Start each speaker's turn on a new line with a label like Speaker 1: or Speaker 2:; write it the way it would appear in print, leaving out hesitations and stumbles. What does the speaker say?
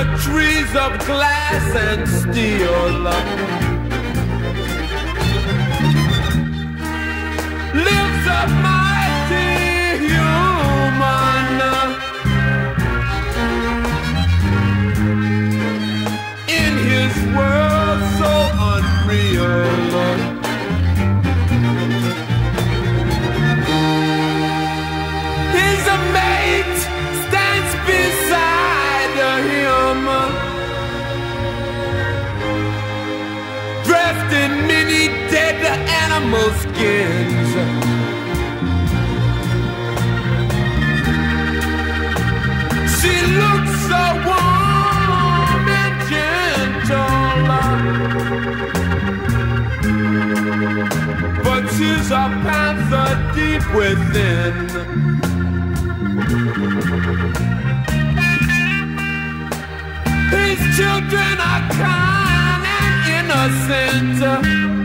Speaker 1: the trees of glass and steel. Lives a mighty human in his world so unreal. His mate stands beside him, dressed in many dead animal skins. She looks so warm and gentle, but she's a panther deep within. His children are kind and innocent.